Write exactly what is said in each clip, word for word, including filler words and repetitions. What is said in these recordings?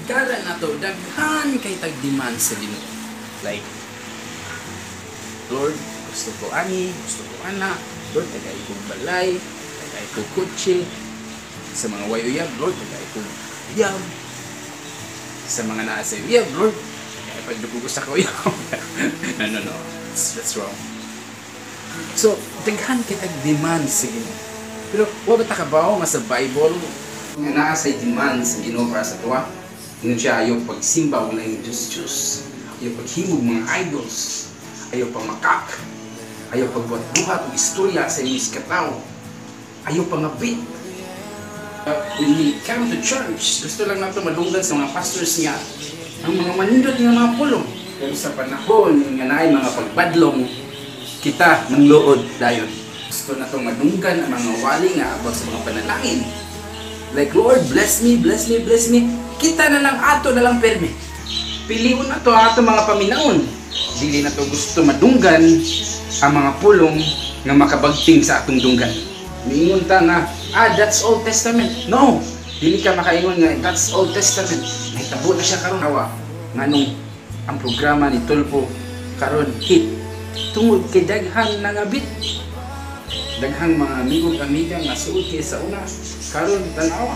lingkaran nato daghan kay tag demand sa Ginoo. Like, Lord, gusto ko ani, gusto ko ana, Lord, tagay kong balay, tagay kong kutsi, sa mga wayuyab, Lord, tagay kong uyab, sa mga nasa uyab, Lord, kaya pagdugo sa uyab. no, no, no, that's, that's wrong. So, daghan kay tag demand sa Ginoo. Pero, wala ta kabaw nga sa Bible, nga naa sa demand sa Ginoo para sa tuwa, yun siya ayaw pagsimba o lang Diyos-Diyos, ayaw paghimog mga idols, ayaw pamakak, ayaw pagbuhat-buhat o istorya sa inis katao, ayaw pangabit. Uh, when we come to church, gusto lang nato madunggan sa mga pastors niya ang mga manindot ng mga pulong. Pero sa panahon nga naay mga pagbadlong, kita mangluod dayon. Gusto natong madunggan ang mga wali nga abot sa mga panalangin. Like, Lord, bless me, bless me, bless me. Kita na lang ato na lang permi. Piliun na to ato mga paminaon. Dili na to gusto madunggan ang mga pulong nga makabagting sa atong dunggan. Miingon ta nga, ah, that's Old Testament. No, dili ka makaingon nga, that's Old Testament. Nahitabo na siya karon hawa. Nganong ang programa ni Tulpo karon hit. Tungod kay daghan nangabit. Daghang mga amigong-amiga nga suot kay sa una. Karon tanawa.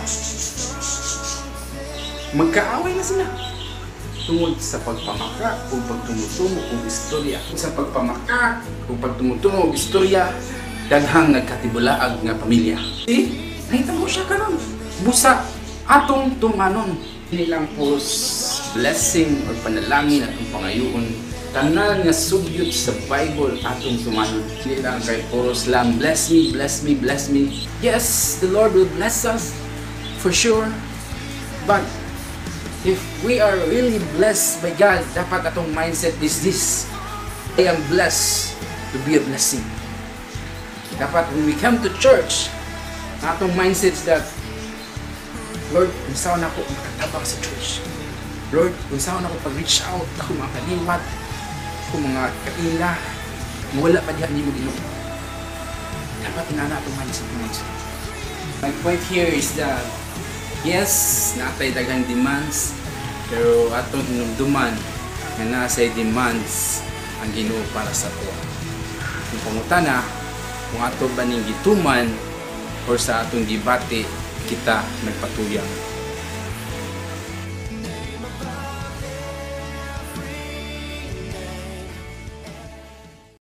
Magkaaway na sila. Tungod sa pagpamaka o pagtumutumo o istorya. Sa pagpamaka o pagtumutumo o istorya, daghang nagkatibulaag nga pamilya. Eh, nahitabo siya karon. Busa atong tumanon. Nilang po blessing or panalangin atong pangayoon. Tanan nga sugyot sa Bible atong tumanon. Hindi lang kay puros lang, bless me, bless me, bless me. Yes, the Lord will bless us for sure. But if we are really blessed by God, dapat atong mindset is this: I am blessed to be a blessing. Dapat when we come to church, atong mindset is that, Lord, unsaon ako makatabang sa church. Lord, unsaon ako pag-reach out, ako mga kaliwat, ako mga kaila, wala pa diyan ni mo Ginoo. Dapat inana atong mindset mindset. My point here is that yes, natay daghang demands, pero atong hinumduman nga nasa demands ang Ginoo para sa tuwa. Kung pangutana, kung ato ba ning gituman or sa atong gibati kita nagpatuyang.